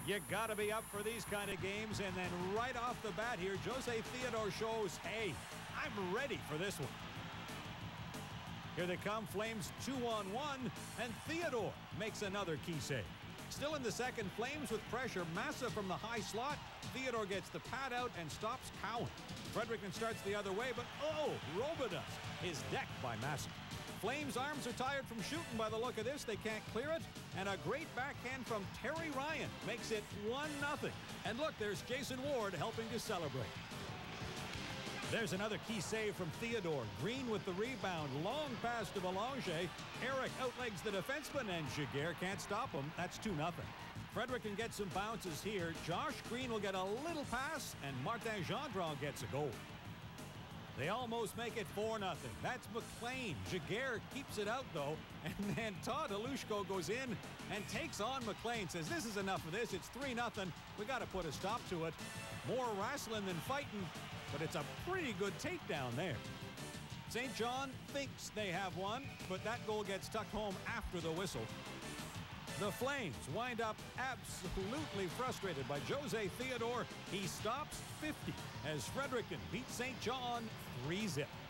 You got to be up for these kind of games, and then right off the bat here, Jose Theodore shows, hey, I'm ready for this one. Here they come, Flames 2-on-1, and Theodore makes another key save. Still in the second, Flames with pressure. Massa from the high slot. Theodore gets the pad out and stops Cowan. Fredericton starts the other way, but Robidas is decked by Massa. Flames' arms are tired from shooting by the look of this. They can't clear it. And a great backhand from Terry Ryan makes it 1-0. And look, there's Jason Ward helping to celebrate. There's another key save from Theodore. Green with the rebound. Long pass to Belanger. Eric outlegs the defenseman, and Giguère can't stop him. That's 2-0. Fredericton gets some bounces here. Josh Green will get a little pass, and Martin Gendron gets a goal. They almost make it 4-0. That's McLean. Giguère keeps it out, though. And then Todd Halushko goes in and takes on McLean. Says, this is enough of this. It's 3-0. We got to put a stop to it. More wrestling than fighting, but it's a pretty good takedown there. St. John thinks they have one, but that goal gets tucked home after the whistle. The Flames wind up absolutely frustrated by Jose Theodore. He stops 50 as Fredericton beats St. John 3-0.